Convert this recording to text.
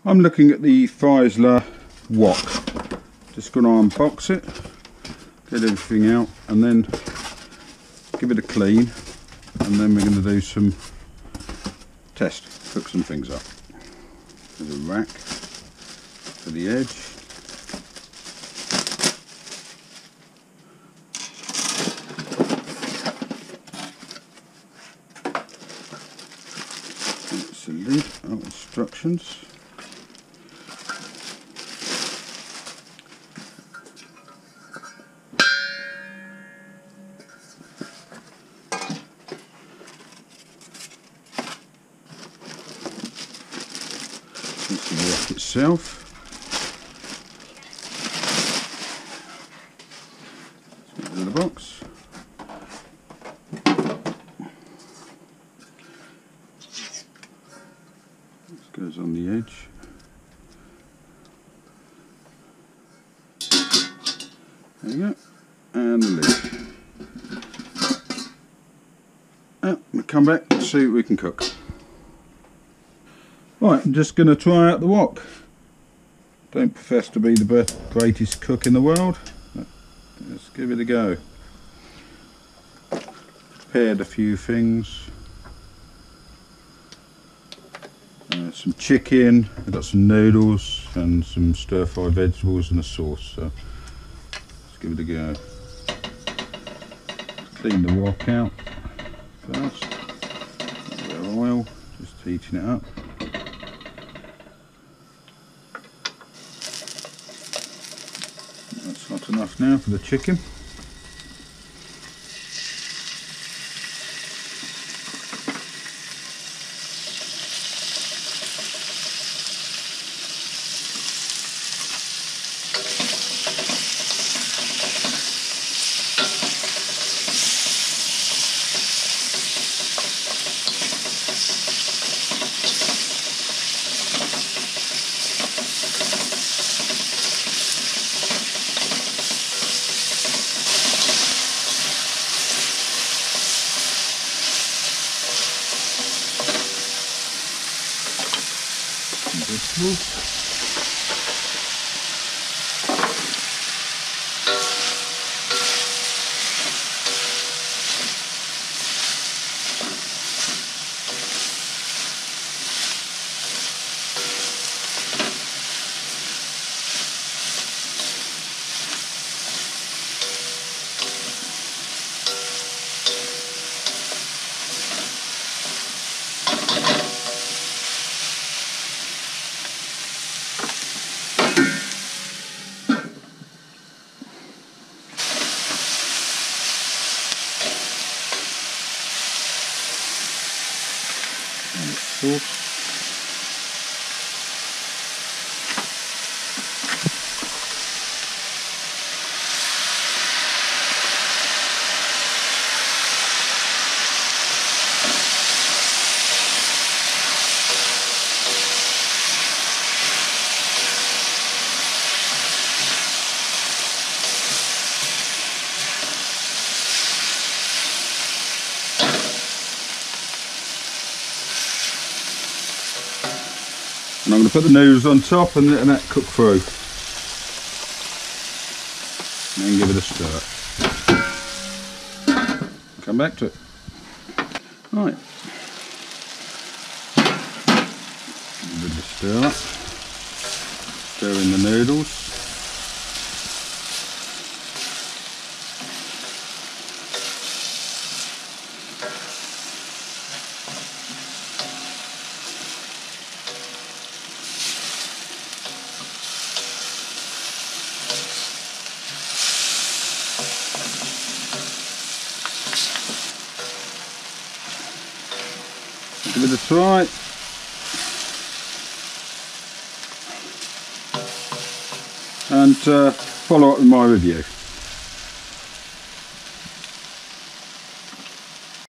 I'm looking at the Fissler wok. Just going to unbox it, get everything out, and then give it a clean, and then we're going to do some cook some things up. There's a rack for the edge. That's the lid. Oh, instructions. That's the wok itself. Let's get rid of the box. This goes on the edge. There you go. And the lid. We'll come back and see what we can cook. Right, I'm just going to try out the wok. Don't profess to be the greatest cook in the world, but let's give it a go. Prepared a few things. Some chicken, I've got some noodles and some stir-fried vegetables and a sauce, so let's give it a go. Clean the wok out first. A bit of oil, just heating it up. That's hot enough now for the chicken. Vegetables. Sauce. And I'm going to put the noodles on top and let that cook through. And then give it a stir. Come back to it. Right. Give it a stir up. Stir in the noodles. Give it a try. And follow up with my review.